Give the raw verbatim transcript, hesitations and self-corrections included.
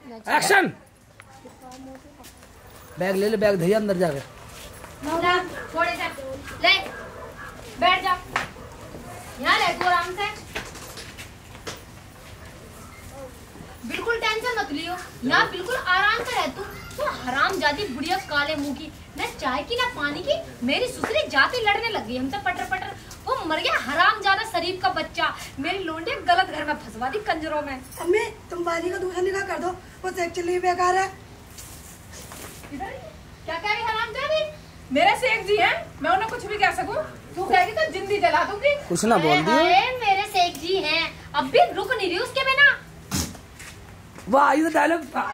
Action. Bag ले ले, bag धैया अंदर जाके थोड़े से ले बैठ जा यहाँ, ले तू आराम से, बिल्कुल टेंशन मत लियो यहाँ, बिल्कुल आराम से रह तू। तो हरामजादी बुढ़िया काले मुंह की, न चाय की ना पानी की, मेरी सुसरी जाते लड़ने लग गई हमसे पटर पटर। वो मर गया हरामजादा शरीफ का बच्चा, मेरी लोंडे गलत घर में फंसवा दी कंजरों में। अम्मी तुम बाजी का दूसरा निकाह कर दो, वो एक्चुअली बेकार है। इधर क्या कह रही हरामजादी? मेरे शेख जी हैं, मैं उन्हें कुछ भी कह सकूं? तू कहेगी तो जिंदगी जला दूंगी। कुछ ना बोल दियो। मेरे शेख जी हैं, अब भी रुक नहीं रही उसके बिना। वाह, ये तो डायलॉग